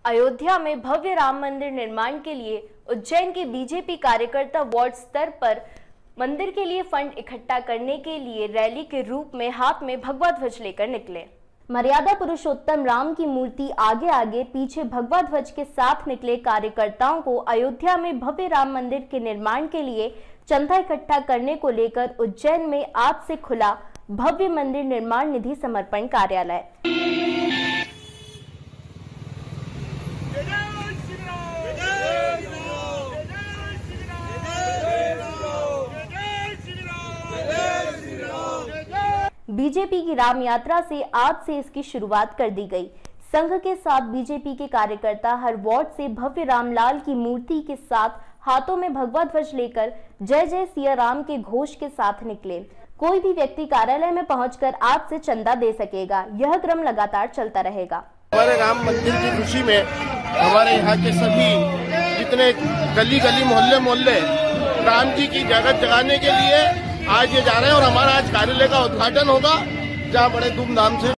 अयोध्या में भव्य राम मंदिर निर्माण के लिए उज्जैन के बीजेपी कार्यकर्ता वार्ड स्तर पर मंदिर के लिए फंड इकट्ठा करने के लिए रैली के रूप में हाथ में भगवा ध्वज लेकर निकले। मर्यादा पुरुषोत्तम राम की मूर्ति आगे आगे पीछे भगवा ध्वज के साथ निकले कार्यकर्ताओं को अयोध्या में भव्य राम मंदिर के निर्माण के लिए चंदा इकट्ठा करने को लेकर उज्जैन में आज से खुला भव्य मंदिर निर्माण निधि समर्पण कार्यालय। बीजेपी की राम यात्रा से आज से इसकी शुरुआत कर दी गई। संघ के साथ बीजेपी के कार्यकर्ता हर वार्ड से भव्य रामलाल की मूर्ति के साथ हाथों में भगवा ध्वज लेकर जय जय सिया राम के घोष के साथ निकले। कोई भी व्यक्ति कार्यालय में पहुंचकर आज से चंदा दे सकेगा। यह क्रम लगातार चलता रहेगा। हमारे राम मंदिर की खुशी में हमारे यहाँ के सभी जितने गली गली मोहल्ले मोहल्ले राम जी की जगत जगाने के लिए आज ये जा रहे हैं और हमारा आज कार्यालय का उद्घाटन होगा, जहाँ बड़े धूमधाम से